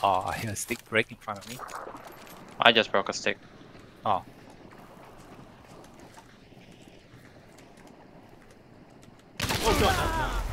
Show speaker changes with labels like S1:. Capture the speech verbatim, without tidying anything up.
S1: Oh, I hear a stick break in front of me.
S2: I just broke a stick.
S1: Oh.
S3: Oh god, no, no.